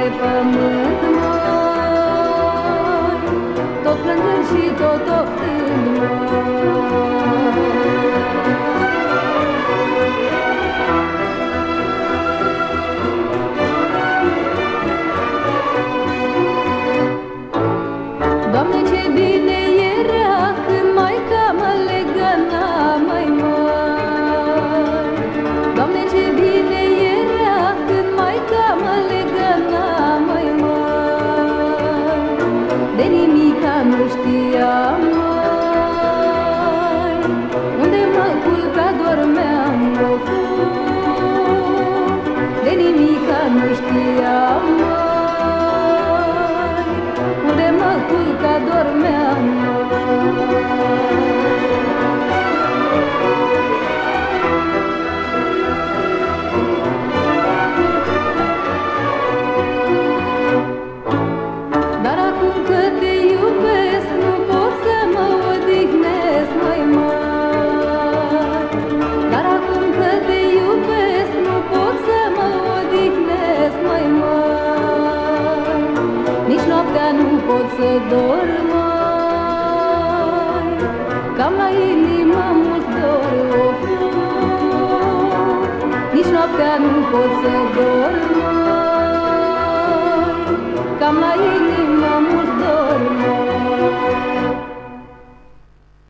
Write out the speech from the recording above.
pe pământ, măi, tot plângând și tot oftând, Doamne, ce bine era când maica mă legăna, măi, măi. Doamne, ce bine era când maica mă legăna, măi, măi. De nimica nu știam, măi, unde mă culca dormeam, of. De nimica nu știam, măi, unde mă culca dormeam, dar acum că te iubesc nu pot să mă odihnesc, măi, măi. Dar acum că te iubesc nu pot să mă odihnesc, măi, măi. Nici noaptea nu pot să dorm, măi, că-am la inimă mult dor, of. Nici noaptea nu pot să dorm, măi, că-am la inimă mult